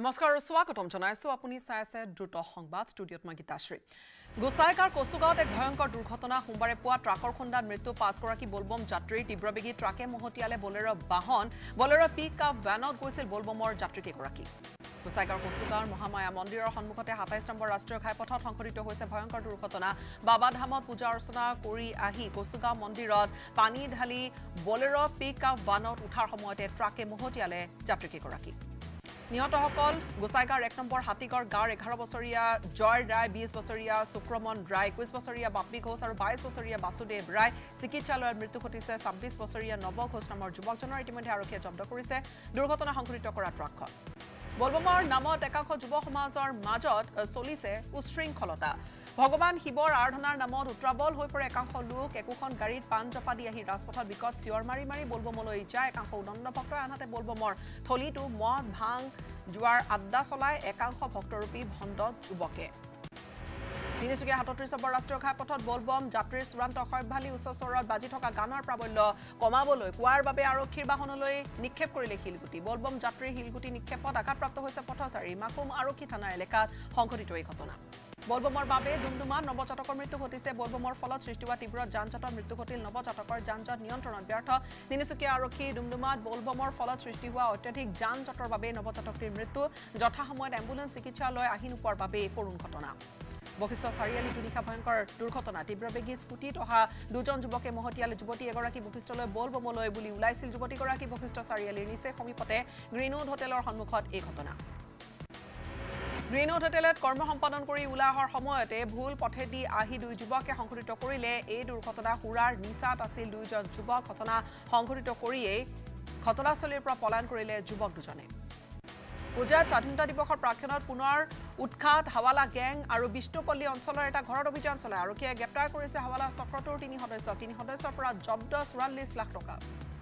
নমস্কাৰ স্বাগতম জনাইছো আপুনি চাই আছে দ্ৰুত সংবাদ ষ্টুডিঅত মই গীতাশ্ৰী গোসাইগাঁৱৰ কচুগাঁৱত এক ভয়ংকৰ দুৰ্ঘটনা সোমবাৰে পুৱা ট্ৰাকৰ খুন্দাত মৃত্যু 5 গৰাকী বলবম যাত্ৰীৰ তীব্ৰবেগী ট্ৰাকে মহতিয়ালে বলেৰ বাহন বলেৰ পিকআপ ভ্যানত গৈছিল বলবমৰ যাত্ৰীকেইগৰাকী গোসাইগাঁৱৰ কচুগাঁৱৰ মহামায়া মন্দিৰৰ সন্মুখতে 27 নম্বৰ ৰাষ্ট্ৰীয় ঘাইপথত সংঘটিত হৈছে ভয়ংকৰ দুৰ্ঘটনা বাবাধামত পূজা অৰ্চনা কৰি আহি কচুগাঁও মন্দিৰত পানী ঢালি বলেৰ পিকআপ ভ্যানত উঠাৰ সময়তে ট্ৰাকে মহতিয়ালে যাত্ৰীকেইগৰাকী নিহতসকল গোসাইগাঁৱৰ 1 নম্বৰ হাতীগড় গাঁৱৰ 11 বছৰীয়া জয় ৰায় 20 বছৰীয়া সুক্ৰমণ ৰায় 21 বছৰীয়া বাপি ঘোষ আৰু 22 বছৰীয়া বাসুদেৱ ৰায় চিকিৎসালয়ত মৃত্যু ঘটিছে 26 বছৰীয়া নৱ ঘোষ নামৰ যুৱকজনৰ ইতিমধ্যে আৰক্ষীয়ে জব্দ কৰিছে দুৰ্ঘটনা সংঘটিত কৰা ট্ৰাকখন বলবমৰ নামত একাংশ যুৱ সমাজৰ মাজত চলিছে উশৃংখলতা ভগৱান শিৱৰ আৰাধনাৰ নামত উত্ৰাবল হৈ পৰে একাংশ লোক একোখন গাড়ীত পান জপা দি আহি ৰাজপথত বিকট চিঞৰ মাৰি মাৰি বলবমলৈ যায় একাংশ উদণ্ড ভক্তই আনহাতে বলবমৰ থলীটো মদ ভাং জুৱাৰ আড্ডা চলাই একাংশ ভক্তৰূপী ভণ্ড যুৱকে তিনিচুকীয়া 37 নম্বৰ ৰাষ্ট্ৰীয় ঘাইপথত বলবম যাত্ৰীৰ চূড়ান্ত খৈবভালী উচ্চ স্বৰত বাজি থকা গানৰ প্ৰাবল্য কমাবলৈ কোৱাৰ বাবে আৰক্ষীৰ বাহনলৈ নিক্ষেপ কৰিলে শিলগুটি বলবম যাত্ৰীৰ শিলগুটি নিক্ষেপত আঘাতপ্ৰাপ্ত হৈছে পথচাৰী মাকুম আৰক্ষী থানাৰ এলেকাত সংঘটিত এই ঘটনা বলবমৰ বাবে ডুমডুমাত নৱজাতকৰ মৃত্যু ঘটিছে বলবমৰ ফলত সৃষ্টি হোৱা তীব্ৰ যান-জঁটৰ মৃত্যু ঘটিল নৱজাতকৰ যান-জঁট নিয়ন্ত্ৰণত ব্যৰ্থ তিনিচুকীয়া আৰক্ষী ডুমডুমাত বলবমৰ ফলত সৃষ্টি হোৱা অত্যাধিক যান-জঁটৰ বাবে নৱজাতকটিৰ মৃত্যু যথাসময়ত এম্বুলেন্স চিকিৎসালয় আহি নোপোৱাৰ বাবে কৰুণ ঘটনা বশিষ্ঠ চাৰিআলি দুনিশা ভয়ংকৰ দুৰ্ঘটনা তীব্ৰবেগী স্কুটিত অহা দুজন যুৱকে মহতিয়ালে যুৱতী এগৰাকী বশিষ্ঠলৈ বলবমলৈ বুলি ওলাইছিল যুৱতীগৰাকী বশিষ্ঠ চাৰিআলিৰ নিচে সমীপতে গ্ৰীণউড হোটেলৰ সন্মুখত এই ঘটনা গ্ৰীণউড হোটেলত কৰ্ম সম্পাদন কৰি ওলাই অহাৰ সময়তে ভুল পথেদি আহি দুই যুৱকে সংঘটিত কৰিলে এই দুৰ্ঘটনা হুৰাৰ নিচাত আছিল দুইজন যুৱক ঘটনা সংঘটিত কৰিয়েই ঘটনাস্থলীৰ পৰা পলায়ন কৰিলে যুৱক দুজনে উজাত স্বাধীনতা দিৱসৰ প্ৰাক্ষণত পুনৰ উৎখাত হাৱালা গেং আৰু বিষ্ণুপল্লী অঞ্চলৰ এটা ঘৰত অভিযান চলাই আৰক্ষীয়ে গ্ৰেপ্তাৰ কৰিছে হাৱালা চক্ৰটোৰ তিনি সদস্যৰ পৰা জব্দ 44 লাখ টকা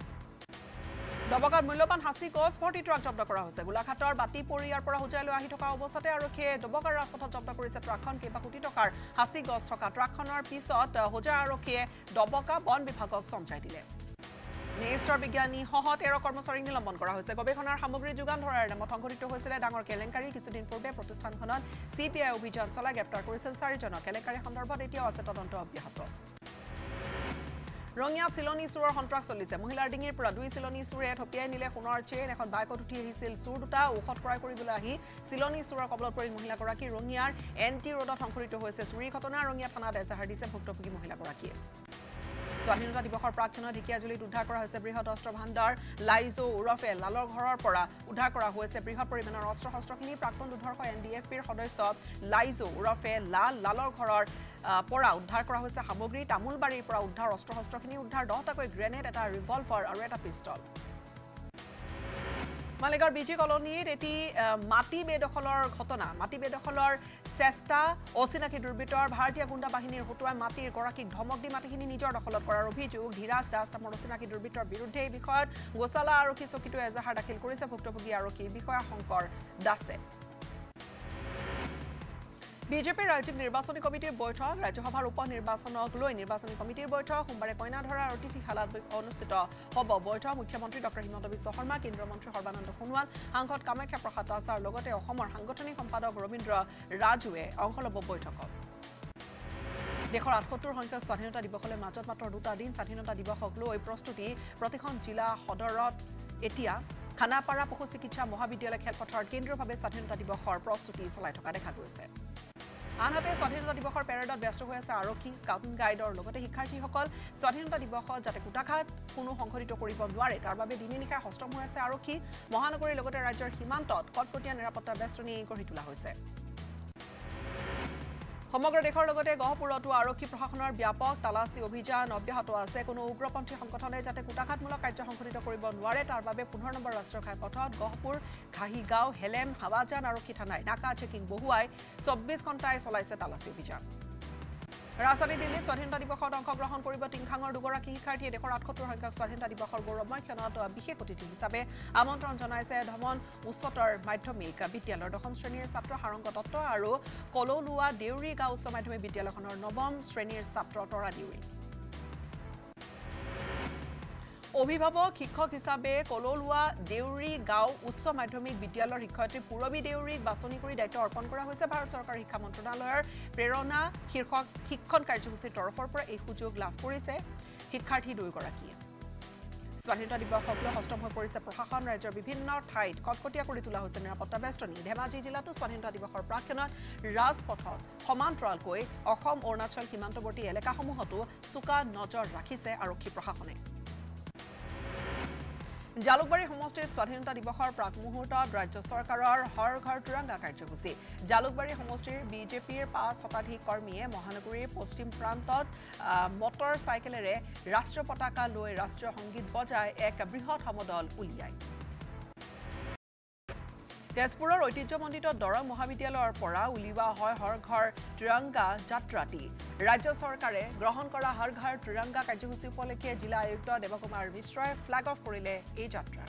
ডবকাত মূল্যৱান হাসি গছ ভৰ্তি ট্ৰাক জব্দ কৰা হৈছে গোলাঘাটৰ বাতি পৰিয়াৰ পৰা হোজাইলৈ আহি থকা অৱস্থাতে আৰক্ষীয়ে ডবকাৰ ৰাজপথত জব্দ কৰিছে ট্ৰাকখন কেইবা কোটি টকাৰ হাসি গছ থকা ট্ৰাকখনৰ পিছত হোজাই আৰক্ষীয়ে ডবকা বন বিভাগক চমজাই দিলে নেষ্টৰ বিজ্ঞানী সহ 13 কৰ্মচাৰীক নিলম্বন কৰা হৈছে গৱেষণাৰ সামগ্ৰী যোগান ধৰাৰ নামত সংঘটিত হৈছিল ডাঙৰ কেলেংকাৰী কিছুদিন পূৰ্বে প্ৰতিষ্ঠানখনত সিপিআই অভিযান চলাই গ্ৰেপ্তাৰ কৰিছিল 4 জনক কেলেংকাৰী সন্দৰ্ভত এতিয়াও আছে তদন্ত অব্যাহত ৰঙিয়াত চিলনী চুৰৰ সন্ত্ৰাস চলিছে মহিলাৰ ডিঙিৰ পৰা দুই চিলনী চুৰে থপিয়াই নিলে সোণৰ চেইন এখন বাইকত উঠি আহিছিল চুৰ দুটা ঔষধ ক্ৰয় কৰিবলৈ আহি চিলনী চুৰৰ কবলত পৰি মহিলাগৰাকী ৰঙিয়াৰ এনটি ৰোডত সংঘটিত হৈছে চুৰিৰ ঘটনা ৰঙিয়া থানাত এজাহাৰ দিছে ভুক্তভোগী মহিলাগৰাকীয়ে স্বাধীনতা দিৱসৰ প্ৰাক্ষণত ঢেকিয়াজুলিত উদ্ধাৰ কৰা হৈছে বৃহৎ অস্ত্ৰ ভাণ্ডাৰ লাইজো উৰফে লালৰ ঘৰৰ পৰা উদ্ধাৰ কৰা হৈছে বৃহৎ পৰিমাণৰ অস্ত্ৰশস্ত্ৰখিনি প্ৰাক্তন দুৰ্ধৰ্ষ এনডিএফপিৰ সদস্য লাইজো উৰফে লালৰ ঘৰৰ পৰা উদ্ধাৰ কৰা হৈছে সামগ্ৰী তামুলবাৰীৰ পৰা উদ্ধাৰ অস্ত্ৰশস্ত্ৰখিনি উদ্ধাৰ 10টাকৈ গ্ৰেনেড এটা ৰিভলভাৰ আৰু এটা পিস্তল মালিগাঁৱৰ বিজি কলনীত এটি মাটি বেদখলৰ ঘটনা মাটি বেদখলৰ চেষ্টা অচিনাকি দুৰ্বৃত্তৰ ভাৰতীয় গুণ্ডা বাহিনীৰ হতুৱাই মাটিৰ গৰাকীক ধমক দি মাটিখিনি নিজৰ দখলত কৰাৰ অভিযোগ ধীৰাজ দাস নামৰ অচিনাকি দুৰ্বৃত্তৰ বিৰুদ্ধে এই বিষয়ত গোসালা আৰক্ষী চকীটোৱে এজাহাৰ দাখিল কৰিছে ভুক্তভোগী আৰক্ষী বিষয়া শংকৰ দাসে বিজেপিৰ ৰাজ্যিক নিৰ্বাচনী কমিটিৰ বৈঠক ৰাজ্যসভাৰ উপ নিৰ্বাচনক লৈ নিৰ্বাচনী কমিটিৰ বৈঠক সোমবাৰে কইনাধৰা অতিথিশালাত অনুষ্ঠিত হ'ব বৈঠক মুখ্যমন্ত্ৰী ডক্টৰ হিমন্ত বিশ্ব শৰ্মা কেন্দ্ৰীয় মন্ত্ৰী সৰ্বানন্দ সোণোৱাল সাংসদ কামাখ্যা প্ৰসাদ দাসৰ লগতে অসমৰ সাংগঠনিক সম্পাদক ৰবীন্দ্ৰ ৰাজুৱে অংশ ল'ব বৈঠকত দেশৰ 78 সংখ্যক স্বাধীনতা দিৱসলৈ মাজত মাত্ৰ 2টা দিন স্বাধীনতা দিৱসক লৈ প্ৰস্তুতি প্ৰতিখন জিলা সদৰত এতিয়া খানাপাৰা পশু চিকিৎসা মহাবিদ্যালয় খেলপথাৰত কেন্দ্ৰীয়ভাৱে স্বাধীনতা দিৱসৰ প্ৰস্তুতি চলাই থকা দেখা গৈছে আনহাতে স্বাধীনতা দিৱসৰ পেৰেডত ব্যস্ত হৈ আছে আৰক্ষী স্কাউটিং গাইডৰ লগতে শিক্ষাৰ্থীসকল স্বাধীনতা দিৱসত যাতে কুটাঘাত কোনো সংঘটিত কৰিব নোৱাৰে তাৰ বাবে দিনে নিশাই হস্তম হৈ আছে আৰক্ষী মহানগৰীৰ লগতে ৰাজ্যৰ সীমান্তত কটকটীয়া নিৰাপত্তা বেষ্টনী গঢ়ি তোলা হৈছে সমগ্ৰ দেশৰ লগতে গহপুৰতো আৰক্ষী প্ৰশাসনৰ ব্যাপক তালাচী অভিযান অব্যাহত আছে কোনো উগ্ৰপন্থী সংগঠনে যাতে কুটাঘাতমূলক কাৰ্য সংঘটিত কৰিব নোৱাৰে তাৰ বাবে 15 নম্বৰ ৰাষ্ট্ৰীয় ঘাইপথত গহপুৰ ঘাহিগাঁও হেলেম হাৱাজান আৰক্ষী থানাই নাকা চেকিং বহুৱাই 24 ঘণ্টাই চলাইছে তালাচী অভিযান ৰাজধানী দিল্লীত স্বাধীনতা দিৱসত অংশগ্ৰহণ কৰিব টিংখাঙৰ দুগৰাকী শিক্ষাৰ্থীয়ে দেশৰ 78 সংখ্যক স্বাধীনতা দিৱসৰ গৌৰৱময় ক্ষণত বিশেষ অতিথি হিচাপে আমন্ত্ৰণ জনাইছে ধমন উচ্চতৰ মাধ্যমিক বিদ্যালয়ৰ 10ম শ্ৰেণীৰ ছাত্ৰ হাৰংগ দত্ত আৰু কলৌলুৱা দেউৰী গাঁও উচ্চ মাধ্যমিক বিদ্যালয়খনৰ 9ম শ্ৰেণীৰ ছাত্ৰ তৰা দেউৰী অভিভাৱক শিক্ষক হিচাপে কললুৱা দেউৰী গাঁও উচ্চ মাধ্যমিক বিদ্যালয়ৰ শিক্ষয়িত্ৰী পূৰবী দেউৰীক বাছনি কৰি দায়িত্ব অৰ্পণ কৰা হৈছে ভাৰত চৰকাৰৰ শিক্ষা মন্ত্ৰালয়ৰ প্ৰেৰণা শীৰ্ষক শিক্ষণ কাৰ্যসূচীৰ তৰফৰ পৰা এই সুযোগ লাভ কৰিছে শিক্ষাৰ্থী দুয়োগৰাকীয়ে স্বাধীনতা দিৱসক লৈ হস্তম হৈ পৰিছে প্ৰশাসন ৰাজ্যৰ বিভিন্ন ঠাইত কটকটীয়া কৰি তোলা হৈছে নিৰাপত্তা বেষ্টনী ধেমাজি জিলাতো স্বাধীনতা দিৱসৰ প্ৰাক্ষণত ৰাজপথত সমান্তৰালকৈ অসম অৰুণাচল সীমান্তৱৰ্তী এলেকাসমূহতো চোকা নজৰ ৰাখিছে আৰক্ষী প্ৰশাসনে জালুকবাৰী সমষ্টিত স্বাধীনতা দিৱসৰ প্ৰাকমুহূৰ্তত ৰাজ্য চৰকাৰৰ হৰ ঘৰ তিৰংগা কাৰ্যসূচী জালুকবাৰী সমষ্টিৰ বিজেপিৰ 5 শতাধিক কৰ্মীয়ে মহানগৰীৰ পশ্চিম প্ৰান্তত মটৰ চাইকেলেৰে ৰাষ্ট্ৰীয় পতাকা লৈ ৰাষ্ট্ৰীয় সংগীত বজাই এক বৃহৎ সমদল উলিয়ায় তেজপুৰৰ ঐতিহ্যমণ্ডিত দৰং মহাবিদ্যালয়ৰ পৰা উলিওৱা হয় হৰ ঘৰ তিৰংগা যাত্ৰাটি ৰাজ্য চৰকাৰে গ্ৰহণ কৰা হৰ ঘৰ তিৰংগা কাৰ্যসূচী উপলক্ষে জিলা আয়ুক্ত দেৱকুমাৰ মিশ্ৰই ফ্লেগ অফ কৰিলে এই যাত্ৰা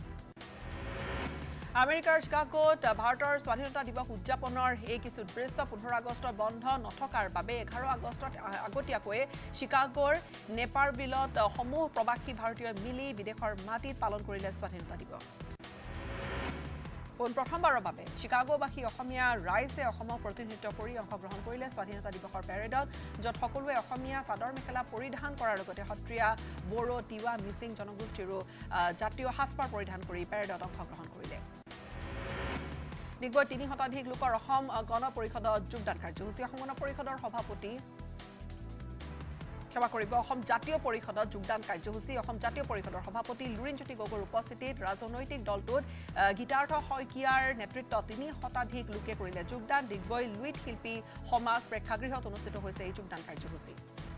আমেৰিকাৰ চিকাগোত ভাৰতৰ স্বাধীনতা দিৱস উদযাপনৰ এই কিছু দৃশ্য 15 আগষ্টত বন্ধ নথকাৰ বাবে 11 আগষ্টত আগতীয়াকৈ চিকাগোৰ নেপাৰভিলত সমূহ প্ৰবাসী ভাৰতীয় মিলি বিদেশৰ মাটিত পালন কৰিলে স্বাধীনতা দিৱস প্ৰথমবাৰৰ বাবে চিকাগোবাসী অসমীয়া ৰাইজে অসমক প্ৰতিনিধিত্ব কৰি অংশগ্ৰহণ কৰিলে স্বাধীনতা দিৱসৰ পেৰেডত য'ত সকলোৱে অসমীয়া চাদৰ মেখেলা পৰিধান কৰাৰ লগতে সত্ৰীয়া বড়ো তিৱা মিচিং জনগোষ্ঠীৰো জাতীয় সাজপাৰ পৰিধান কৰি পেৰেডত অংশগ্ৰহণ কৰিলে ডিগবৈত 3 শতাধিক লোকৰ অসম গণ পৰিষদত যোগদান কাৰ্যসূচী অসম গণ পৰিষদৰ সভাপতি ক্ষমা কৰিব অসম জাতীয় পৰিষদত যোগদান কাৰ্যসূচী অসম জাতীয় পৰিষদৰ সভাপতি লুৰিণজ্যোতি গগৈৰ উপস্থিতিত ৰাজনৈতিক দলটোত গীতাৰ্থ শইকীয়াৰ নেতৃত্বত 3 শতাধিক লোকে কৰিলে যোগদান ডিগবৈ লুইট শিল্পী সমাজ প্ৰেক্ষাগৃহত অনুষ্ঠিত হৈছে এই যোগদান কাৰ্যসূচী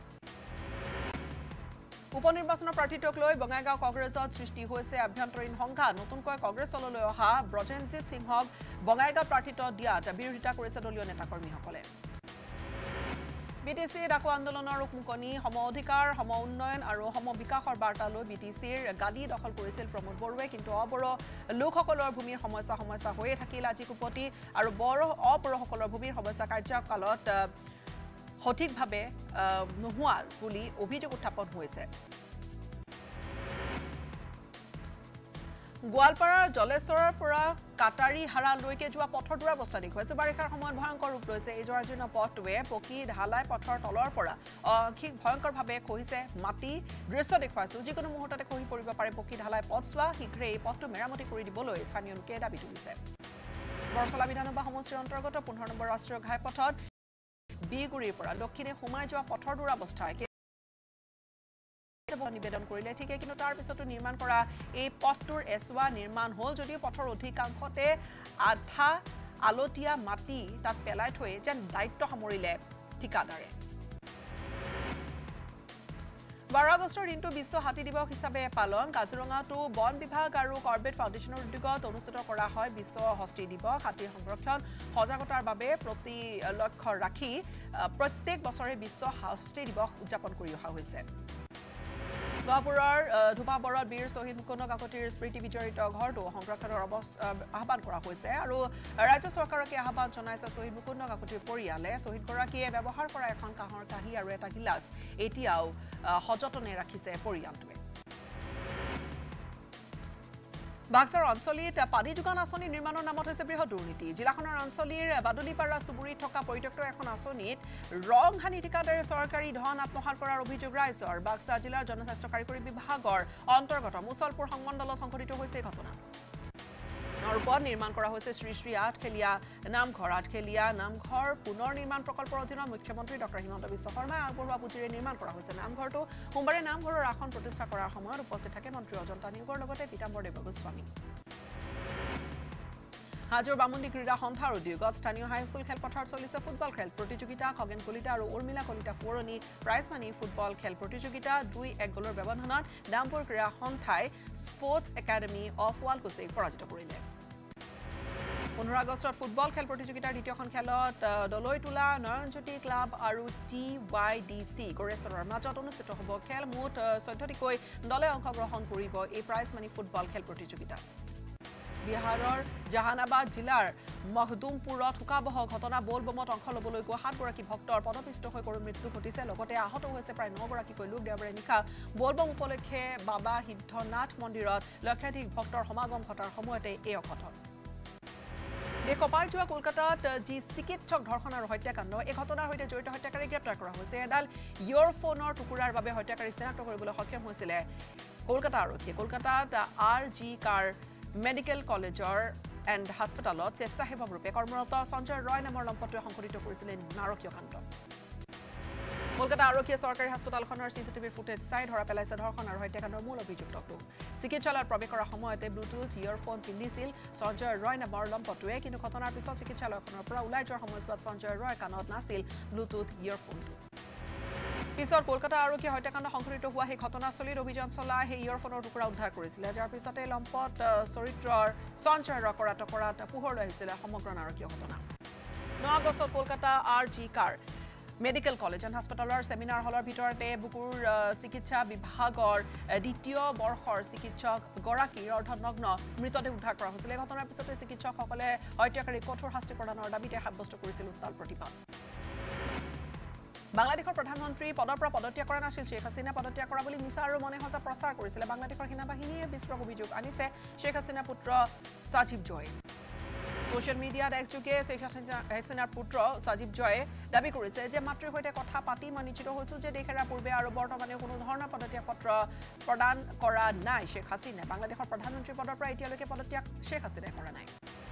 উপনিৰ্বাচনৰ প্ৰাৰ্থীত্বক লৈ বঙাইগাঁও কংগ্ৰেছত সৃষ্টি হৈছে আভ্যন্তৰীণ সংঘাত নতুনকৈ কংগ্ৰেছলৈ অহা ব্ৰজেনজিৎ সিংহক বঙাইগাঁও প্ৰাৰ্থীত্ব দিয়াত বিৰোধিতা কৰিছে দলীয় নেতাকৰ্মীসকলে বিটিসি ডাকু আন্দোলনৰ ৰূপমুকনি সম অধিকাৰ সম উন্নয়ন আৰু সম বিকাশৰ বাৰ্তা লৈ বিটিসিৰ গাদী দখল কৰিছিল প্ৰমোদ বৰুৱে কিন্তু অবড়ো লোকসকলৰ ভূমিৰ সমস্যা হৈয়ে থাকিল আজি কুপতি আৰু বড়ো অবড়োসকলৰ ভূমিৰ সমস্যা কাৰ্যকালত সঠিকভাৱে নোহোৱাৰ বুলি অভিযোগ উত্থাপন হৈছে গোৱালপাৰা জলেশ্বৰৰ পৰা কাটাৰী হাৰালৈকে যোৱা পথৰ দুৰৱস্থা দেখুৱাইছে বাৰিষাৰ সময়ত ভয়ংকৰ ৰূপ লৈছে এই জৰাজীৰ্ণ পথটোৱে পকি ঢালাই পথৰ তলৰ পৰা অধিক ভয়ংকৰভাৱে খহিছে মাটি দৃশ্য দেখুৱাইছো যিকোনো মুহূৰ্ততে খহি পৰিব পাৰে পকি ঢালাই পথছোৱা শীঘ্ৰে এই পথটো মেৰামতি কৰি দিবলৈ স্থানীয় লোকে দাবী তুলিছে বৰচলা বিধানসভা সমষ্টিৰ অন্তৰ্গত 15 নম্বৰ ৰাষ্ট্ৰীয় ঘাইপথত বিগুৰিৰ পৰা দক্ষিণে সোমাই যোৱা পথৰ দুৰৱস্থা নিবেদন কৰিলে ঠিকে কিন্তু তাৰ পিছতো নিৰ্মাণ কৰা এই পথটোৰ এছৱা নিৰ্মাণ হ'ল যদিও পথৰ অধিকাংশতে আধা আলতীয়া মাটি তাত পেলাই থৈ যেন দায়িত্ব সামৰিলে ঠিকাদাৰে 12 আগষ্টৰ দিনটো বিশ্ব হাতী দিৱস হিচাপে পালন কাজিৰঙাটো বন বিভাগ আৰু কৰ্বেট ফাউণ্ডেশ্যনৰ উদ্যোগত অনুষ্ঠিত কৰা হয় বিশ্ব হস্তী দিৱস হাতীৰ সংৰক্ষণ সজাগতাৰ বাবে প্ৰতি লক্ষ্য ৰাখি প্ৰত্যেক বছৰে বিশ্ব হস্তী দিৱস উদযাপন কৰি অহা হৈছে গহপুৰৰ ধুপাবৰত বীৰ শহীদ মুকুন্দ কাকতিৰ স্মৃতি বিজড়িত ঘৰটো সংৰক্ষণৰ আহ্বান কৰা হৈছে আৰু ৰাজ্য চৰকাৰকে আহ্বান জনাইছে শহীদ মুকুন্দ কাকতিৰ পৰিয়ালে শহীদগৰাকীয়ে ব্যৱহাৰ কৰা এখন কাঁহৰ কাঁহী আৰু এটা গিলাচ এতিয়াও সযতনে ৰাখিছে পৰিয়ালটোৱে বাক্সাৰ অঞ্চলিত পানী যোগান আঁচনি নিৰ্মাণৰ নামত হৈছে বৃহৎ দুৰ্নীতি জিলাখনৰ অঞ্চলিৰ বাদুলিপাৰা চুবুৰীত থকা পৰিত্যক্ত এখন আঁচনিত ৰং হানি ঠিকাদাৰে চৰকাৰী ধন আত্মসাৎ কৰাৰ অভিযোগ ৰাইজৰ বাক্সা জিলাৰ জনস্বাস্থ্য কাৰিকৰী বিভাগৰ অন্তৰ্গত মুছলপুৰ সংমণ্ডলত সংঘটিত হৈছে ঘটনা নৰপদ নিৰ্মাণ কৰা হৈছে শ্ৰী শ্ৰী আঠখেলীয়া নামঘৰ পুনৰ নিৰ্মাণ প্ৰকল্পৰ অধীনত মুখ্যমন্ত্ৰী ডক্টৰ হিমন্ত বিশ্ব শৰ্মাই আগবঢ়োৱা পুঁজিৰে নিৰ্মাণ কৰা হৈছে নামঘৰটো সোমবাৰে নামঘৰৰ আসন প্ৰতিষ্ঠা কৰাৰ সময়ত উপস্থিত থাকে মন্ত্ৰী অজন্তা নিয়োগৰ লগতে পীতাম্বৰ দেৱগোস্বামী হাজোৰ বামুণ্ডী ক্ৰীড়া সন্থাৰ উদ্যোগত স্থানীয় হাইস্কুল খেলপথাৰত চলিছে ফুটবল খেল প্ৰতিযোগিতা খগেন কলিতা আৰু উৰ্মিলা কলিতা পুৰণি প্ৰাইজ মানি ফুটবল খেল প্ৰতিযোগিতা 2-1 গলৰ ব্যৱধানত দামপুৰ ক্ৰীড়া সন্থাই স্পৰ্টছ একাডেমী অফ ৱালকুছিক পৰাজিত কৰিলে 15 আগষ্টত ফুটবল খেল প্ৰতিযোগিতাৰ দ্বিতীয়খন খেলত দলৈটোলা নয়নজ্যোতি ক্লাব আৰু TYDC গৰেশ্বৰৰ মাজত অনুষ্ঠিত হ'ব খেল মুঠ 14টিকৈ দলে অংশগ্ৰহণ কৰিব এই প্ৰাইজ মানি ফুটবল খেল প্ৰতিযোগিতা বিহাৰৰ জাহানাবাদ জিলাৰ মখদুমপুৰত হুকাবহ ঘটনা বলবমত অংশ ল'বলৈ গৈ 7 গৰাকী ভক্তৰ পদপিষ্ট হৈ কৰোঁ মৃত্যু ঘটিছে লগতে আহত হৈছে প্ৰায় 9 গৰাকীকৈ লোক দেওবাৰে নিশা বলবম উপলক্ষে বাবা সিদ্ধনাথ মন্দিৰত লক্ষাধিক ভক্তৰ সমাগম ঘটাৰ সময়তে এই অঘটন কপাই যোৱা কলকাতাত যি চিকিৎসক ধৰ্ষণ আৰু হত্যাকাণ্ড এই ঘটনাৰ সৈতে জড়িত হত্যাকাৰী গ্ৰেপ্তাৰ কৰা হৈছে এডাল ইয়ৰফোনৰ টুকুৰাৰ বাবে হত্যাকাৰী চিনাক্ত কৰিবলৈ সক্ষম হৈছিল কলকাতা আৰক্ষীয়ে কলকাতাত RG কাৰ মেডিকেল কলেজৰ এণ্ড হাস্পতালত স্বেচ্ছাসেৱকৰূপে কৰ্মৰত সঞ্জয় ৰয় নামৰ দম্পতীয়ে সংঘটিত কৰিছিল নাৰকীয় কাণ্ড কলকাতা আৰক্ষীয়ে চৰকাৰী হাস্পতালখনৰ CCTV ফুটেজ চাই ধৰা পেলাইছে ধৰ্ষণ আৰু হত্যাকাণ্ডৰ মূল অভিযুক্তক চিকিৎসালয়ত প্ৰৱেশ কৰাৰ সময়তে ব্লুটুথ ইয়ৰফোন পিন্ধিছিল সঞ্জয় ৰয় নামৰ দম্পতীয়ে কিন্তু ঘটনাৰ পিছত চিকিৎসালয়খনৰ পৰা ওলাই যোৱাৰ সময়ছোৱাত সঞ্জয় ৰয় কাণত নাছিল ব্লুটুথ ইয়ৰফোনটো পিছত কলকাতা আৰক্ষীয়ে হত্যাকাণ্ড সংঘটিত হোৱা সেই ঘটনাস্থলীত অভিযান চলাই সেই ইয়ৰফোনৰ টুকুৰা উদ্ধাৰ কৰিছিল যাৰ পিছতে লম্পট চৰিত্ৰৰ সঞ্জয় ৰয় কৰাত পোহৰলৈ আহিছিল সমগ্ৰ নাৰকীয় ঘটনা 9 আগষ্টত Kolkata RG Kar medical college and হাস্পতালৰ সেমিনাৰ হলৰ ভিতৰতে বুকুৰ চিকিৎসা বিভাগৰ দ্বিতীয় বৰ্ষৰ চিকিৎসক গৰাকীৰ অৰ্ধনগ্ন মৃতদেহ উদ্ধাৰ কৰা হৈছিল এই ঘটনাৰ পিছতে চিকিৎসকসকলে হত্যাকাৰীক কঠোৰ শাস্তি প্ৰদানৰ দাবীতে সাব্যস্ত কৰিছিল উত্তাল প্ৰতিবাদ বাংলাদেশৰ প্ৰধানমন্ত্ৰী পদৰ পৰা পদত্যাগ কৰা নাছিল শেখ হাছিনা পদত্যাগ কৰা বুলি মিছা আৰু মনে সজা প্ৰচাৰ কৰিছিল বাংলাদেশৰ সেনাবাহিনীয়ে বিস্ফোৰক অভিযোগ আনিছে শেখ হাছিনাৰ পুত্ৰ সাজিব জয় সোশ্যাল মিডিয়াত একযোগে শেখ হাছিনাৰ পুত্ৰ সাজিব জয়ে দাবী কৰিছে যে মাতৃৰ সৈতে কথা পাতি মই নিশ্চিত হৈছোঁ যে দেশ এৰাৰ পূৰ্বে আৰু বৰ্তমানে কোনো ধৰণৰ পদত্যাগ পত্ৰ প্ৰদান কৰা নাই শেখ হাছিনাই বাংলাদেশৰ প্ৰধানমন্ত্ৰী পদৰ পৰা এতিয়ালৈকে পদত্যাগ শেখ হাছিনাই কৰা নাই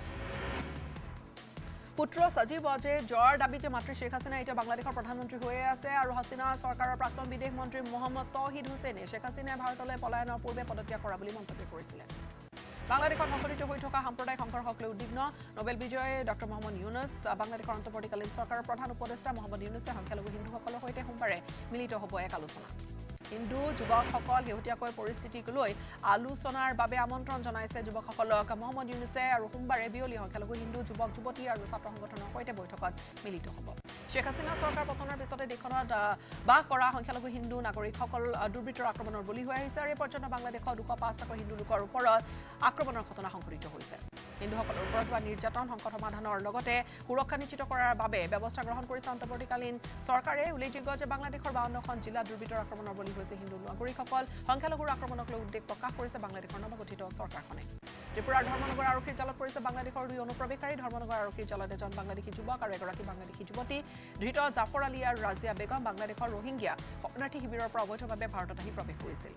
পুত্ৰ সাজিব জয়ৰ দাবী যে মাতৃ শেখ হাছিনা এতিয়া বাংলাদেশৰ প্ৰধানমন্ত্ৰী হৈ আছে আৰু হাছিনা চৰকাৰৰ প্ৰাক্তন বিদেশ মন্ত্ৰী মোহাম্মদ তৌহিদ হুছেইনে শেখ হাছিনাই ভাৰতলৈ পলায়নৰ পূৰ্বে পদত্যাগ কৰা বুলি মন্তব্য কৰিছিল বাংলাদেশত সংঘটিত হৈ থকা সাম্প্ৰদায়িক সংঘৰ্ষক লৈ উদ্বিগ্ন নোবেল বিজয়ী ডক্টৰ মোহাম্মদ ইউনুছ বাংলাদেশৰ অন্তৰ্বৰ্তীকালীন চৰকাৰৰ প্ৰধান উপদেষ্টা মোহাম্মদ ইউনুছে সংখ্যালঘু হিন্দুসকলৰ সৈতে সোমবাৰে মিলিত হ'ব এক আলোচনা হিন্দু যুৱকসকল শেহতীয়াকৈ পৰিস্থিতিক লৈ আলোচনাৰ বাবে আমন্ত্ৰণ জনাইছে যুৱকসকলক মোহাম্মদ ইউনুছে আৰু সোমবাৰে বিয়লি সংখ্যালঘু হিন্দু যুৱক যুৱতী আৰু ছাত্ৰ সংগঠনৰ সৈতে বৈঠকত মিলিত হ'ব শেখ হাছিনা চৰকাৰ পতনৰ পিছতে দেশখনত বাস কৰা সংখ্যালঘু হিন্দু নাগৰিকসকল দুৰ্বৃত্তৰ আক্ৰমণৰ বলি হৈ আহিছে আৰু এই পৰ্যন্ত বাংলাদেশত 205 হিন্দু লোকৰ ওপৰত আক্ৰমণৰ ঘটনা সংঘটিত হৈছে হিন্দুসকলৰ ওপৰত হোৱা নিৰ্যাতন সংকট সমাধানৰ লগতে সুৰক্ষা নিশ্চিত কৰাৰ বাবে ব্যৱস্থা গ্ৰহণ কৰিছে অন্তৰ্বৰ্তীকালীন চৰকাৰে উল্লেখযোগ্য যে বাংলাদেশৰ 52খন জিলাত দুৰ্বৃত্তৰ আক্ৰমণৰ বলি হৈছে হিন্দু নাগৰিকসকল সংখ্যালঘুৰ আক্ৰমণক লৈ উদ্বেগ প্ৰকাশ কৰিছে বাংলাদেশৰ নৱগঠিত চৰকাৰখনে ত্ৰিপুৰাৰ ধৰ্মনগৰ আৰক্ষীৰ জালত পৰিছে বাংলাদেশৰ 2 অনুপ্ৰৱেশকাৰী ধৰ্মনগৰ আৰক্ষীৰ জালত এজন বাংলাদেশী যুৱক আৰু এগৰাকী বাংলাদেশী যুৱতী ধৃত জাফৰ আলী আৰু ৰাজিয়া বেগম বাংলাদেশৰ ৰোহিংগিয়া শৰণাৰ্থী শিবিৰৰ পৰা অবৈধভাৱে ভাৰতত আহি প্ৰৱেশ কৰিছিল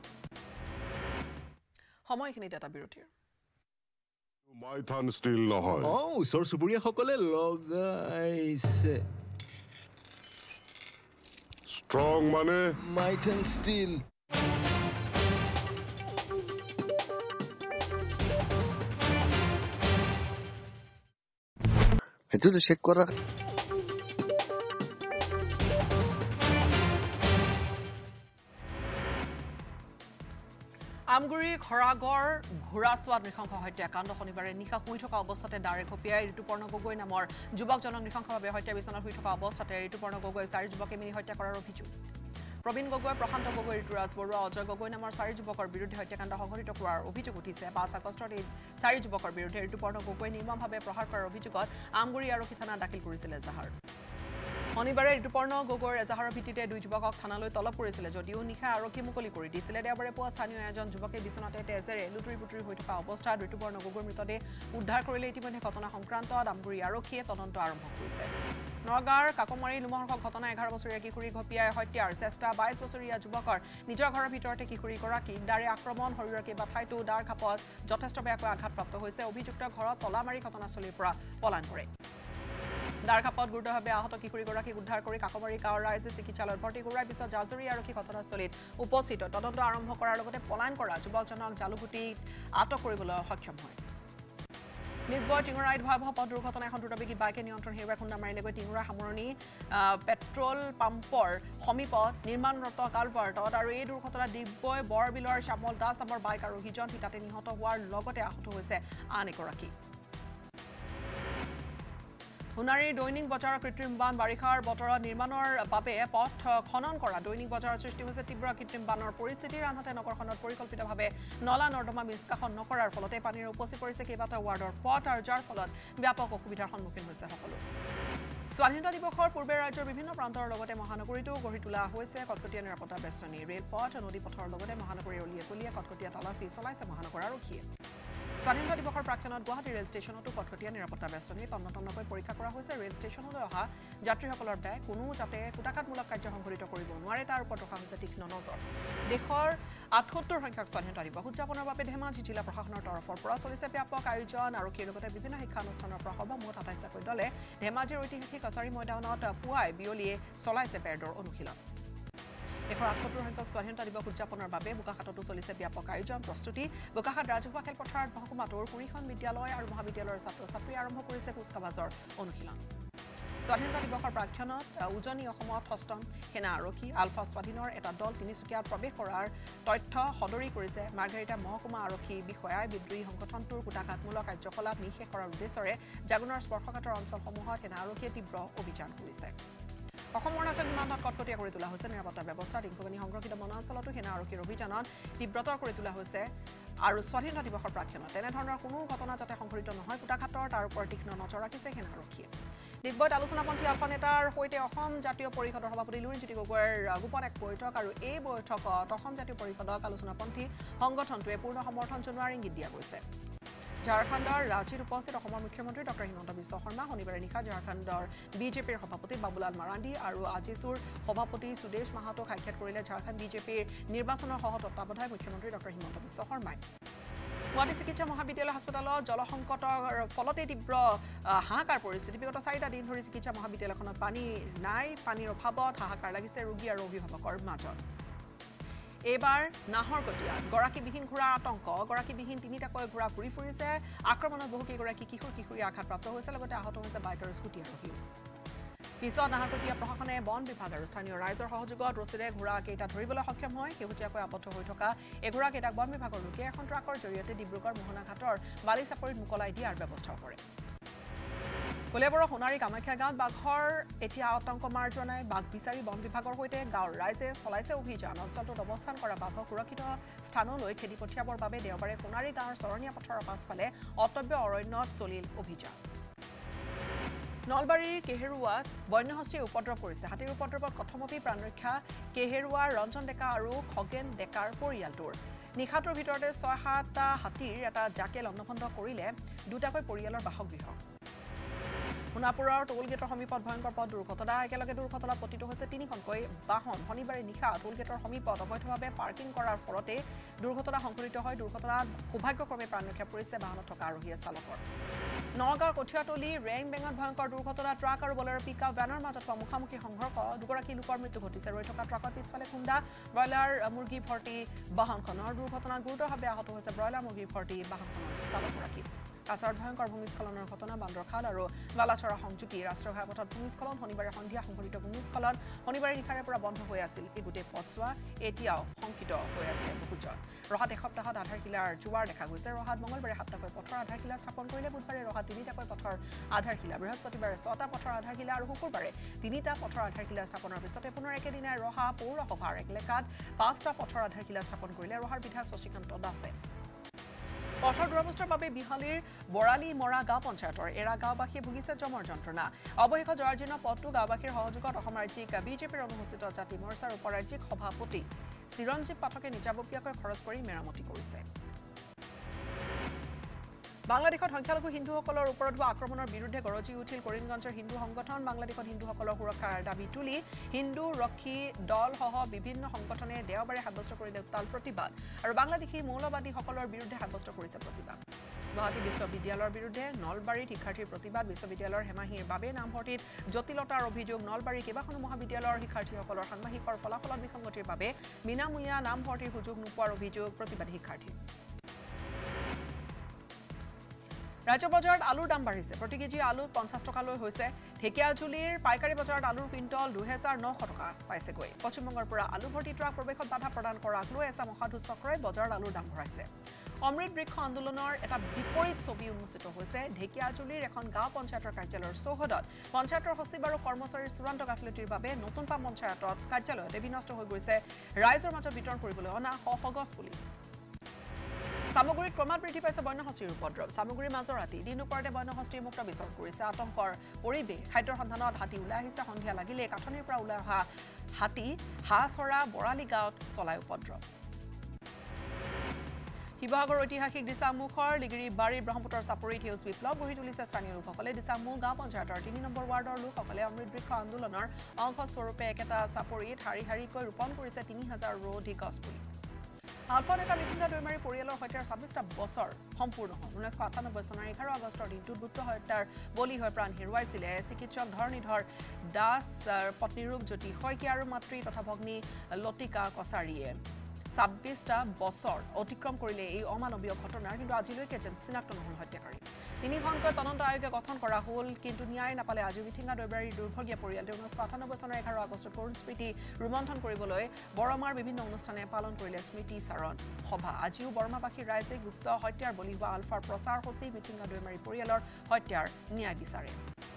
সময়খিনিত এটা বিৰতিৰ মাইথান ষ্টিল নহয় ওচৰ চুবুৰীয়াসকলে লগাইছে ষ্ট্ৰং মানে মাইথান ষ্টিল সেইটোতো চেক কৰা আমগুৰি খৰাগৰ ঘোঁৰাচোৱাত নৃশংস হত্যাকাণ্ড শনিবাৰে নিশা শুই থকা অৱস্থাতে দাৰে ঘপিয়াই ঋতুপৰ্ণ গগৈ নামৰ যুৱকজনক নৃশংসভাৱে হত্যা বিচনাত শুই থকা অৱস্থাতে ঋতুপৰ্ণ গগৈ 4 যুৱকে মিলি হত্যা কৰাৰ অভিযোগ প্ৰবীণ গগৈ প্ৰশান্ত গগৈ ঋতুৰাজ বৰুৱা অজয় গগৈ নামৰ 4 যুৱকৰ বিৰুদ্ধে হত্যাকাণ্ড সংঘটিত কৰাৰ অভিযোগ উঠিছে 5 আগষ্টত এই 4 যুৱকৰ বিৰুদ্ধে ঋতুপৰ্ণ গগৈ নিৰ্মমভাৱে প্ৰহাৰ কৰাৰ অভিযোগত আমগুৰি আৰক্ষী থানাত দাখিল কৰিছিল এজাহাৰ শনিবাৰে ঋতুপৰ্ণ গগৈৰ এজাহাৰৰ ভিত্তিতে 2 যুৱকক থানালৈ তলব কৰিছিল যদিও নিশা আৰক্ষী মুকলি কৰি দিছিল দেওবাৰে পুৱা স্থানীয় এজন যুৱকে বিচনাতে তেজেৰে লুটুৰি পুটুৰি হৈ থকা অৱস্থাত ঋতুপৰ্ণ গগৈৰ মৃতদেহ উদ্ধাৰ কৰিলে ইতিমধ্যে ঘটনা সংক্ৰান্তত আমগুৰি আৰক্ষীয়ে তদন্ত আৰম্ভ কৰিছে নগাঁৱৰ কাকমাৰী লোমহৰ্ষক ঘটনা 11 বছৰীয়া কিশোৰী ঘপিয়াই হত্যাৰ চেষ্টা 22 বছৰীয়া যুৱকৰ নিজৰ ঘৰৰ ভিতৰতে কিশোৰীগৰাকীক দাৰে আক্ৰমণ শৰীৰৰ কেইবা ঠাইতো দাৰ ঘাপত যথেষ্ট বেয়াকৈ আঘাতপ্ৰাপ্ত হৈছে অভিযুক্ত ঘৰত তলামাৰি ঘটনাস্থলীৰ পৰা পলায়ন কৰে দাৰঘাপত গুৰুতৰভাৱে আহত কিশোৰীগৰাকীক উদ্ধাৰ কৰি কাকমাৰী গাঁৱৰ ৰাইজে চিকিৎসালয়ত ভৰ্তি কৰোৱাৰ পিছত জাজৰি আৰক্ষী ঘটনাস্থলীত উপস্থিত তদন্ত আৰম্ভ কৰাৰ লগতে পলায়ন কৰা যুৱকজনক জালুগুটিত আটক কৰিবলৈ সক্ষম হয় নিকবয় টিঙৰাইত ভয়াবহ পথ দুৰ্ঘটনা এখন দ্ৰুতবেগী বাইকে নিয়ন্ত্ৰণ হেৰুৱাই খুন্দা মাৰিলেগৈ টিঙৰা সামৰণি পেট্ৰল পাম্পৰ সমীপত নিৰ্মাণৰত কালভাৰ্টত আৰু এই দুৰ্ঘটনাত দিগবয় বৰবিলৰ শ্যামল দাস নামৰ বাইক আৰোহীজন তাতে নিহত হোৱাৰ লগতে আহত হৈছে আন এগৰাকী সোণাৰীৰ দৈনিক বজাৰৰ কৃত্ৰিম বান বাৰিষাৰ বতৰত নিৰ্মাণৰ বাবে পথ খনন কৰা দৈনিক বজাৰৰ সৃষ্টি হৈছে তীব্ৰ কৃত্ৰিম বানৰ পৰিস্থিতিৰ আনহাতে নগৰখনত পৰিকল্পিতভাৱে নলা নৰ্দমা নিষ্কাশন নকৰাৰ ফলতে পানীৰ উপচি পৰিছে কেইবাটাও ৱাৰ্ডৰ পথ আৰু যাৰ ফলত ব্যাপক অসুবিধাৰ সন্মুখীন হৈছে সকলো স্বাধীনতা দিৱসৰ পূৰ্বে ৰাজ্যৰ বিভিন্ন প্ৰান্তৰ লগতে মহানগৰীতো গঢ়ি তোলা হৈছে কটকটীয়া নিৰাপত্তা বেষ্টনী ৰেলপথ নদী পথৰ লগতে মহানগৰীৰ অলিয়ে গলিয়ে কটকটীয়া তালাচী চলাইছে মহানগৰ আৰক্ষীয়ে স্বাধীনতা দিৱসৰ প্ৰাক্ষণত গুৱাহাটী ৰেল ষ্টেচনতো কটকটীয়া নিৰাপত্তা বেষ্টনী তন্নতন্নকৈ পৰীক্ষা কৰা হৈছে ৰেল ষ্টেচনলৈ অহা যাত্ৰীসকলৰ বেগ কোনো যাতে কুটাঘাতমূলক কাৰ্য সংঘটিত কৰিব নোৱাৰে তাৰ ওপৰত ৰখা হৈছে তীক্ষ্ণ নজৰ দেশৰ ৭৮ সংখ্যক স্বাধীনতা দিৱস উদযাপনৰ বাবে ধেমাজি জিলা প্ৰশাসনৰ তৰফৰ পৰা চলিছে ব্যাপক আয়োজন আৰক্ষীৰ লগতে বিভিন্ন শিক্ষানুষ্ঠানৰ পৰা সৰ্বমুঠ ২৭টাকৈ দলে ধেমাজিৰ ঐতিহাসিক কাছাৰী ময়দানত পুৱাই বিয়লিয়ে চলাইছে পেৰেডৰ অনুশীলন দেশৰ ৭৮ সংখ্যক স্বাধীনতা দিৱস উদযাপনৰ বাবে বোকাখাততো চলিছে ব্যাপক আয়োজন প্ৰস্তুতি বোকাখাত ৰাজহুৱা খেলপথাৰত মহকুমাটোৰ ২০খন বিদ্যালয় আৰু মহাবিদ্যালয়ৰ ছাত্ৰ ছাত্ৰী আৰম্ভ কৰিছে কুচকাৱাজৰ অনুশীলন স্বাধীনতা দিৱসৰ প্ৰাক্ষণত উজনি অসমত হস্তন সেনা আৰক্ষী আলফা স্বাধীনৰ এটা দল তিনিচুকীয়াত প্ৰৱেশ কৰাৰ তথ্য সদৰি কৰিছে মাৰ্ঘেৰিটা মহকুমা আৰক্ষী বিষয়াই বিদ্ৰোহী সংগঠনটোৰ কুটাঘাতমূলক কাৰ্যকলাপ নিষেধ কৰাৰ উদ্দেশ্যৰে জাগুনৰ স্পৰ্শকাতৰ অঞ্চলসমূহত সেনা আৰক্ষীয়ে তীব্ৰ অভিযান কৰিছে অসম অৰুণাচল সীমান্তত কটকটীয়া কৰি তোলা হৈছে নিৰাপত্তা ব্যৱস্থা টিংকুবানী সংৰক্ষিত বনাঞ্চলতো সেনা আৰক্ষীৰ অভিযানত তীব্ৰতৰ কৰি তোলা হৈছে আৰু স্বাধীনতা দিৱসৰ প্ৰাক্ষণত তেনেধৰণৰ কোনো ঘটনা যাতে সংঘটিত নহয় কুটাঘাতৰ তাৰ ওপৰত তীক্ষ্ণ নজৰ ৰাখিছে সেনা আৰক্ষীয়ে ডিগবৈত আলোচনাপন্থী আলফা নেতাৰ সৈতে অসম জাতীয় পৰিষদৰ সভাপতি লুৰিণজ্যোতি গগৈৰ গোপন এক বৈঠক আৰু এই বৈঠকত অসম জাতীয় পৰিষদক আলোচনাপন্থী সংগঠনটোৱে পূৰ্ণ সমৰ্থন জনোৱাৰ ইংগিত দিয়া গৈছে ঝাৰখণ্ডৰ ৰাঁচীত উপস্থিত অসমৰ মুখ্যমন্ত্ৰী ডক্টৰ হিমন্ত বিশ্ব শৰ্মা শনিবাৰে নিশা ঝাৰখণ্ডৰ বিজেপিৰ সভাপতি বাবুলাল মাৰাণ্ডী আৰু আজিছুৰ সভাপতি সুদেশ মাহাতোক সাক্ষাৎ কৰিলে ঝাৰখণ্ড বিজেপিৰ নিৰ্বাচনৰ সহ তত্বাৱধায়ক মুখ্যমন্ত্ৰী ডক্টৰ হিমন্ত বিশ্ব শৰ্মাই গুৱাহাটী চিকিৎসা মহাবিদ্যালয় হাস্পতালত জলসংকটৰ ফলতে তীব্ৰ হাহাকাৰ পৰিস্থিতি বিগত ৪টা দিন ধৰি চিকিৎসা মহাবিদ্যালয়খনত পানী নাই পানীৰ অভাৱত হাহাকাৰ লাগিছে ৰোগী আৰু অভিভাৱকৰ মাজত এবাৰ নাহৰকটীয়াত গৰাকীবিহীন ঘোঁৰাৰ আতংক গৰাকীবিহীন তিনিটাকৈ ঘোঁৰা ঘূৰি ফুৰিছে আক্ৰমণত বহুকেইগৰাকী কিশোৰী আঘাতপ্ৰাপ্ত হৈছে লগতে আহত হৈছে বাইক আৰু স্কুটি আৰোহী পিছত নাহৰকটীয়া প্ৰশাসনে বন বিভাগ আৰু স্থানীয় ৰাইজৰ সহযোগত ৰছীৰে ঘোঁৰাকেইটা ধৰিবলৈ সক্ষম হয় শেহতীয়াকৈ আবদ্ধ হৈ থকা এই ঘোঁৰাকেইটাক বন বিভাগৰ লোকে এখন ট্ৰাকৰ জৰিয়তে ডিব্ৰুগড় মোহনা ঘাটৰ বালিচাপৰিত মোকলাই দিয়াৰ ব্যৱস্থাও কৰে কলিয়াবৰৰ সোণাৰী কামাখ্যা গাঁৱত বাঘৰ এতিয়া আতংক মাৰ যোৱা নাই বাঘ বিচাৰি বন বিভাগৰ সৈতে গাঁৱৰ ৰাইজে চলাইছে অভিযান অঞ্চলটোত অৱস্থান কৰা বাঘক সুৰক্ষিত স্থানলৈ খেদি পঠিয়াবৰ বাবে দেওবাৰে সোণাৰী গাঁৱৰ চৰণীয়া পথাৰৰ পাছফালে অটব্য অৰণ্যত চলিল অভিযান নলবাৰীৰ কেহেৰুৱাত বন্যহস্তীয়ে উপদ্ৰৱ কৰিছে হাতীৰ উপদ্ৰৱত কথমপি প্ৰাণৰক্ষা কেহেৰুৱাৰ ৰঞ্জন ডেকা আৰু খগেন ডেকাৰ পৰিয়ালটোৰ নিশাটোৰ ভিতৰতে ৬-৭টা হাতীৰ এটা জাকে লণ্ডভণ্ড কৰিলে দুটাকৈ পৰিয়ালৰ বাসগৃহ সোণাপুৰৰ টোলগেটৰ সমীপত ভয়ংকৰ পথ দুৰ্ঘটনা একেলগে দুৰ্ঘটনাত পতিত হৈছে ৩খনকৈ বাহন শনিবাৰে নিশা টোলগেটৰ সমীপত অবৈধভাৱে পাৰ্কিং কৰাৰ ফলতে দুৰ্ঘটনা সংঘটিত হয় দুৰ্ঘটনাত সৌভাগ্যক্ৰমে প্ৰাণৰক্ষা পৰিছে বাহনত থকা আৰোহী চালকৰ নগাঁৱৰ কঠিয়াতলী ৰেং বেঙত ভয়ংকৰ দুৰ্ঘটনা ট্ৰাক আৰু বলেৰ পিকআপ ভ্যানৰ মাজত হোৱা মুখামুখি সংঘৰ্ষ দুগৰাকী লোকৰ মৃত্যু ঘটিছে ৰৈ থকা ট্ৰাকৰ পিছফালে খুন্দা ব্ৰইলাৰ মুৰ্গী ভৰ্তি বাহনখনৰ দুৰ্ঘটনাত গুৰুতৰভাৱে আহত হৈছে ব্ৰইলাৰ মুৰ্গী ভৰ্তি বাহনখনৰ চালকগৰাকী কাছাৰত ভয়ংকৰ ভূমিস্খলনৰ ঘটনা বান্দৰখাল আৰু বালাচৰা সংযোগী ৰাষ্ট্ৰীয় ঘাইপথত ভূমিস্খলন শনিবাৰে সন্ধিয়া সংঘটিত ভূমিস্খলন শনিবাৰে নিশাৰে পৰা বন্ধ হৈ আছিল এই গোটেই পথছোৱা এতিয়াও শংকিত হৈ আছে বহুজন ৰহাত এসপ্তাহত আধাৰশিলাৰ জোৱাৰ দেখা গৈছে ৰহাত মঙলবাৰে 7টাকৈ পথৰ আধাৰশিলা স্থাপন কৰিলে বুধবাৰে ৰহাত 3টাকৈ পথৰ আধাৰশিলা বৃহস্পতিবাৰে 6টা পথৰ আধাৰশিলা আৰু শুকুৰবাৰে 3টা পথৰ আধাৰশিলা স্থাপনৰ পিছতে পুনৰ একেদিনাই ৰহা পৌৰসভাৰ এলেকাত 5টা পথৰ আধাৰশিলা স্থাপন কৰিলে ৰহাৰ বিধায়ক শশীকান্ত দাসে পথৰ দুৰৱস্থাৰ বাবে বিহালীৰ বৰালি মৰা গাঁও পঞ্চায়তৰ এৰা গাঁওবাসীয়ে ভুগিছে জমৰ যন্ত্ৰণা অৱশেষত জৰাজীৰ্ণ পথটো গাঁওবাসীৰ সহযোগত অসম ৰাজ্যিক বিজেপিৰ অনুসূচিত জাতি মৰ্চাৰ উপ ৰাজ্যিক সভাপতি চিৰঞ্জীৱ পাঠকে নিজাববীয়াকৈ খৰচ কৰি মেৰামতি কৰিছে বাংলাদেশত সংখ্যালঘু হিন্দুসকলৰ ওপৰত হোৱা আক্ৰমণৰ বিৰুদ্ধে গৰজি উঠিল কৰিমগঞ্জৰ হিন্দু সংগঠন বাংলাদেশত হিন্দুসকলৰ সুৰক্ষাৰ দাবী তুলি হিন্দু ৰক্ষী দলসহ বিভিন্ন সংগঠনে দেওবাৰে সাব্যস্ত কৰিলে উত্তাল প্ৰতিবাদ আৰু বাংলাদেশী মৌলবাদীসকলৰ বিৰুদ্ধে সাব্যস্ত কৰিছে প্ৰতিবাদ গুৱাহাটী বিশ্ববিদ্যালয়ৰ বিৰুদ্ধে নলবাৰীত শিক্ষাৰ্থীৰ প্ৰতিবাদ বিশ্ববিদ্যালয়ৰ হেমাহিৰ বাবে নামভৰ্তিত জটিলতাৰ অভিযোগ নলবাৰীৰ কেইবাখনো মহাবিদ্যালয়ৰ শিক্ষাৰ্থীসকলৰ ষান্মাসিকৰ ফলাফলত বিসংগতিৰ বাবে বিনামূলীয়া নামভৰ্তিৰ সুযোগ নোপোৱাৰ অভিযোগ প্ৰতিবাদী শিক্ষাৰ্থী ৰাজ্য বজাৰত আলুৰ দাম বাঢ়িছে প্ৰতি কেজি আলু 50 টকালৈ হৈছে ঢেকিয়াজুলিৰ পাইকাৰী বজাৰত আলুৰ কুইণ্টল 2900 টকা পাইছেগৈ পশ্চিমবংগৰ পৰা আলু ভৰ্তি ট্ৰাক প্ৰৱেশত বাধা প্ৰদান কৰাক লৈ এছাম অসাধু চক্ৰই বজাৰত আলুৰ দাম বঢ়াইছে অমৃত বৃক্ষ আন্দোলনৰ এটা বিপৰীত ছবি উন্মোচিত হৈছে ঢেকিয়াজুলিৰ এখন গাঁও পঞ্চায়তৰ কাৰ্যালয়ৰ চৌহদত পঞ্চায়তৰ সচিব আৰু কৰ্মচাৰীৰ চূড়ান্ত গাফিলতিৰ বাবে নতুন পাম পঞ্চায়তত কাৰ্যালয়তে বিনষ্ট হৈ গৈছে ৰাইজৰ মাজত বিতৰণ কৰিবলৈ অনা গছ পুলি সামগ্ৰীত ক্ৰমাৎ বৃদ্ধি পাইছে বন্যহস্তীৰ উপদ্ৰৱ সামগ্ৰীৰ মাজৰ ৰাতি দিন ওপৰতে বন্যহস্তীৰ মুক্ত বিচৰণ কৰিছে আতংকৰ পৰিৱেশ খাদ্যৰ সন্ধানত হাতী ওলাই আহিছে সন্ধিয়া লাগিলে কাঠনিৰ পৰা ওলাই অহা হাতী হাঁহচৰা বৰালি গাঁৱত চলাই উপদ্ৰৱ শিৱসাগৰ ঐতিহাসিক দিছামুখৰ লিগিৰি বাৰীৰ ব্ৰহ্মপুত্ৰৰ চাপৰিত সেউজ বিপ্লৱ গঢ়ি তুলিছে স্থানীয় লোকসকলে দিছামুখ গাঁও পঞ্চায়তৰ ৩ নম্বৰ ৱাৰ্ডৰ লোকসকলে অমৃত বৃক্ষ আন্দোলনৰ অংশ স্বৰূপে একেটা চাপৰিত শাৰী শাৰীকৈ ৰোপণ কৰিছে ৩,০০০ৰো অধিক গছপুলি আলফা নেতা মিথিংগা দৈমাৰী পৰিয়ালৰ সৈতে ২৬টা বছৰ সম্পূৰ্ণ হ'ল ১৯৯৮ চনৰ ১১ আগষ্টৰ দিনটোত গুপ্ত হত্যাৰ বলি হৈ প্ৰাণ হেৰুৱাইছিলে চিকিৎসক ধৰণীধৰ দাস পত্নীৰূপ জ্যোতি শইকীয়া আৰু মাতৃ তথা ভগ্নী লতিকা কছাৰীয়ে ২৬টা বছৰ অতিক্ৰম কৰিলে এই অমানৱীয় ঘটনাৰ কিন্তু আজিলৈকে যেন চিনাক্ত নহল হত্যাকাৰী ৩খনকৈ তদন্ত আয়োগে গঠন কৰা হ'ল কিন্তু ন্যায় নাপালে আজি মিথিংগা দৈমাৰীৰ দুৰ্ভগীয়া পৰিয়ালটোৱে ১৯৯৮ চনৰ ১১ আগষ্টত কৰুণ স্মৃতি ৰোমন্থন কৰিবলৈ বৰমাৰ বিভিন্ন অনুষ্ঠানে পালন কৰিলে স্মৃতি চাৰণ সভা আজিও বৰমাবাসীৰ ৰাইজে গুপ্ত হত্যাৰ বলি হোৱা আলফাৰ প্ৰচাৰ সচিব মিথিংগা দৈমাৰী পৰিয়ালৰ হত্যাৰ ন্যায় বিচাৰে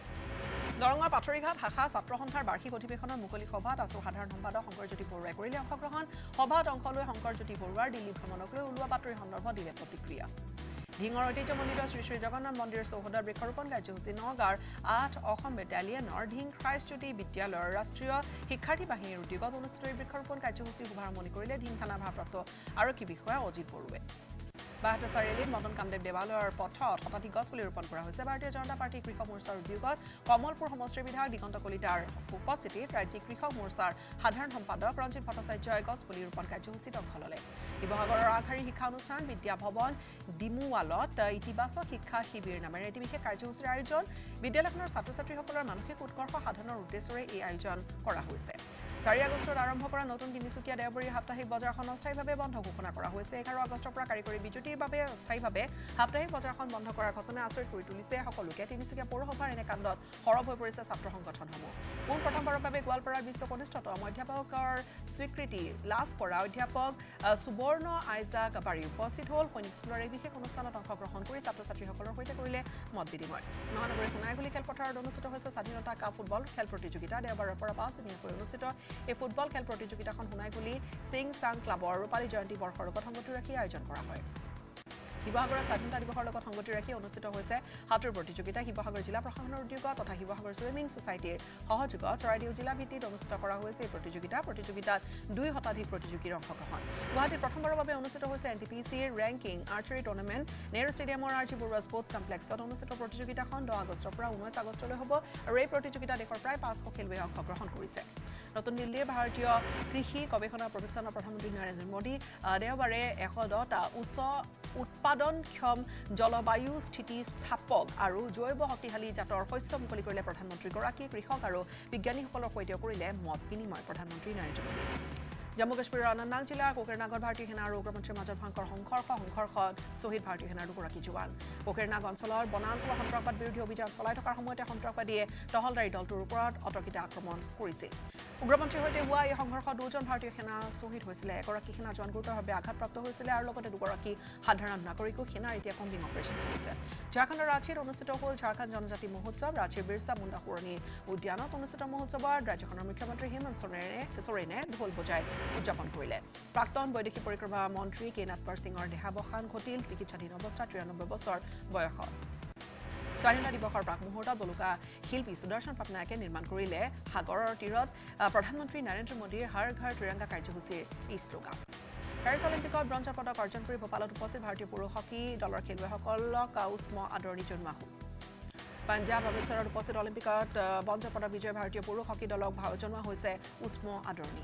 দৰঙৰ পাথৰিঘাট শাখা ছাত্ৰ সন্থাৰ বাৰ্ষিক অধিৱেশনৰ মুকলি সভাত আছু সাধাৰণ সম্পাদক শংকৰজ্যোতি বৰুৱাই কৰিলে অংশগ্ৰহণ সভাত অংশ লৈ শংকৰজ্যোতি বৰুৱাৰ দিল্লী ভ্ৰমণক লৈ ওলোৱা বাতৰি সন্দৰ্ভত দিলে প্ৰতিক্ৰিয়া ঢিঙৰ ঐতিহ্যমণ্ডিত শ্ৰী শ্ৰী জগন্নাথ মন্দিৰ চৌহদৰ বৃক্ষৰোপণ কাৰ্যসূচী নগাঁৱৰ ৮ অসম বেটালিয়নৰ ঢিং খ্ৰাইষ্টজ্যোতি বিদ্যালয়ৰ ৰাষ্ট্ৰীয় শিক্ষাৰ্থী বাহিনীৰ উদ্যোগত অনুষ্ঠিত বৃক্ষৰোপণ কাৰ্যসূচীৰ শুভাৰম্ভণি কৰিলে ঢিং থানাৰ ভাৰপ্ৰাপ্ত আৰক্ষী বিষয়া অজিত বৰুৱে বাহাটা চাৰিআলিত মদন কামদেৱ দেৱালয়ৰ পথত শতাধিক গছ পুলি ৰোপণ কৰা হৈছে ভাৰতীয় জনতা পাৰ্টি কৃষক মৰ্চাৰ উদ্যোগত কমলপুৰ সমষ্টিৰ বিধায়ক দিগন্ত কলিতাৰ উপস্থিতিত ৰাজ্যিক কৃষক মৰ্চাৰ সাধাৰণ সম্পাদক ৰঞ্জিত ভট্টাচাৰ্যই গছ পুলি ৰোপণ কাৰ্যসূচীত অংশ ল'লে শিৱসাগৰৰ আগশাৰীৰ শিক্ষা অনুষ্ঠান বিদ্যা ভৱন ডিমুৱালত ইতিবাচক শিক্ষা শিবিৰ নামেৰে এটি বিশেষ কাৰ্যসূচীৰ আয়োজন বিদ্যালয়খনৰ ছাত্ৰ ছাত্ৰীসকলৰ মানসিক উৎকৰ্ষ সাধনৰ উদ্দেশ্যৰে এই আয়োজন কৰা হৈছে ৪ আগষ্টত আৰম্ভ কৰা নতুন তিনিচুকীয়া দেওবৰীয়া সাপ্তাহিক বজাৰখন অস্থায়ীভাৱে বন্ধ ঘোষণা কৰা হৈছে ১১ আগষ্টৰ পৰা কাৰিকৰী বিজুতিৰ বাবে অস্থায়ীভাৱে সাপ্তাহিক বজাৰখন বন্ধ কৰাৰ ঘটনা আচৰিত কৰি তুলিছে সকলোকে তিনিচুকীয়া পৌৰসভাৰ এনে কাণ্ডত সৰব হৈ পৰিছে ছাত্ৰ সংগঠনসমূহ পোন প্ৰথমবাৰৰ বাবে গোৱালপাৰাৰ বিশ্ব কনিষ্ঠতম অধ্যাপকৰ স্বীকৃতি লাভ কৰা অধ্যাপক সুবৰ্ণ আইজাক বাৰী উপস্থিত হ'ল সৈনিক স্কুলৰ এই বিশেষ অনুষ্ঠানত অংশগ্ৰহণ কৰি ছাত্ৰ ছাত্ৰীসকলৰ সৈতে কৰিলে মত বিনিময় মহানগৰীৰ সোণাইগুলি খেলপথাৰত অনুষ্ঠিত হৈছে স্বাধীনতা কাপ ফুটবল খেল প্ৰতিযোগিতা দেওবাৰৰ পৰা ৫ দিনীয়াকৈ অনুষ্ঠিত এই ফুটবল খেল প্ৰতিযোগিতাখন সোণাইগুলি সিং চাং ক্লাবৰ ৰূপালী জয়ন্তী বৰ্ষৰ লগত সংগতি ৰাখি আয়োজন কৰা হয় শিৱসাগৰত স্বাধীনতা দিৱসৰ লগত সংগতি ৰাখি অনুষ্ঠিত হৈছে সাঁতোৰ প্ৰতিযোগিতা শিৱসাগৰ জিলা প্ৰশাসনৰ উদ্যোগত তথা শিৱসাগৰ ছুইমিং ছ'চাইটিৰ সহযোগত চৰাইদেউ জিলা ভিত্তিত অনুষ্ঠিত কৰা হৈছে এই প্ৰতিযোগিতাত ২ শতাধিক প্ৰতিযোগীৰ অংশগ্ৰহণ গুৱাহাটীত প্ৰথমবাৰৰ বাবে অনুষ্ঠিত হৈছে এনটিপিচিৰ ৰেংকিং আৰ্চাৰী টুৰ্ণামেণ্ট নেহৰু ষ্টেডিয়ামৰ আৰ জি বৰুৱা স্পৰ্টছ কমপ্লেক্সত অনুষ্ঠিত প্ৰতিযোগিতাখন ১০ আগষ্টৰ পৰা ১৯ আগষ্টলৈ হ'ব আৰু এই প্ৰতিযোগিতাত দেশৰ প্ৰায় ৫০০ খেলুৱৈয়ে অংশগ্ৰহণ কৰিছে নতুন দিল্লীৰ ভাৰতীয় কৃষি গৱেষণা প্ৰতিষ্ঠানৰ প্ৰধানমন্ত্ৰী নৰেন্দ্ৰ মোদী দেওবাৰে ১১০টা উচ্চ উৎপাদনক্ষম জলবায়ু স্থিতিস্থাপক আৰু জৈৱ শক্তিশালী জাতৰ শস্য মুকলি কৰিলে প্ৰধানমন্ত্ৰীগৰাকী কৃষক আৰু বিজ্ঞানীসকলৰ সৈতে কৰিলে মত বিনিময় প্ৰধানমন্ত্ৰী নৰেন্দ্ৰ মোদী জম্মু কাশ্মীৰৰ অনন্তনাগ জিলাৰ কোকেৰনাগত ভাৰতীয় সেনা আৰু উগ্ৰপন্থীৰ মাজত ভয়ংকৰ সংঘৰ্ষত শ্বহীদ ভাৰতীয় সেনাৰ ২গৰাকী জোৱান কোকেৰনাগ অঞ্চলৰ বনাঞ্চলৰ সন্ত্ৰাসবাদ বিৰোধী অভিযান চলাই থকাৰ সময়তে সন্ত্ৰাসবাদীয়ে টহলদাৰী দলটোৰ ওপৰত অতৰ্কিত আক্ৰমণ কৰিছিল উগ্ৰপন্থীৰ সৈতে হোৱা এই সংঘৰ্ষত ২জন ভাৰতীয় সেনা শ্বহীদ হৈছিলে এগৰাকী সেনা জোৱান গুৰুতৰভাৱে আঘাতপ্ৰাপ্ত হৈছিলে আৰু লগতে ২গৰাকী সাধাৰণ নাগৰিকো সেনাৰ এতিয়া কম্বিং অপাৰেশ্যন চলিছে ঝাৰখণ্ডৰ ৰাঁচীত অনুষ্ঠিত হ'ল ঝাৰখণ্ড জনজাতি মহোৎসৱ ৰাঁচীৰ বিৰছা মুণ্ডা সুৰণি উদ্যানত অনুষ্ঠিত মহোৎসৱত ৰাজ্যখনৰ মুখ্যমন্ত্ৰী হেমন্ত সোৰেনে ঢোল বজাই উদযাপন কৰিলে প্ৰাক্তন বৈদেশিক পৰিক্ৰমা মন্ত্ৰী কে নাটপাৰ সিঙৰ দেহাৱসান ঘটিল চিকিৎসাধীন অৱস্থাত ৯৩ বছৰ বয়সত স্বাধীনতা দিৱসৰ প্ৰাক মুহূৰ্তত বলুকা শিল্পী সুদৰ্শন পাটনায়কে নিৰ্মাণ কৰিলে সাগৰৰ তীৰত প্ৰধানমন্ত্ৰী নৰেন্দ্ৰ মোদীৰ হৰ ঘৰ ত্ৰিৰংগা কাৰ্যসূচীৰ এই শ্লোগান পেৰিছ অলিম্পিকত ব্ৰঞ্জৰ পদক অৰ্জন কৰি ভোপালত উপস্থিত ভাৰতীয় পুৰুষ হকী দলৰ খেলুৱৈসকলক উষ্ম আদৰণি জনোৱা হ'ল পাঞ্জাব অমৃতসৰত উপস্থিত অলিম্পিকত ব্ৰঞ্জৰ পদক বিজয়ী ভাৰতীয় পুৰুষ হকী দলক জনোৱা হৈছে উষ্ম আদৰণি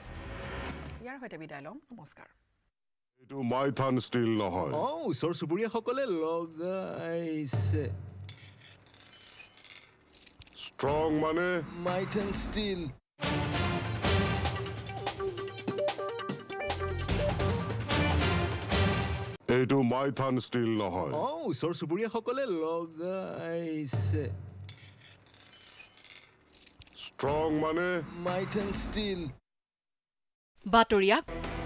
ইয়াৰ সৈতে বিদায় লম নমস্কাৰ এইটো মাইথান ষ্টিল নহয় ওচৰ চুবুৰীয়াসকলে লগাইছে ষ্ট্ৰং মানে মাইথান ষ্টিল এইটো মাইথান ষ্টীল নহয় ওচৰ চুবুৰীয়াসকলে লগাইছে ষ্ট্ৰং মানে মাইথান ষ্টীল বাতৰিয়াক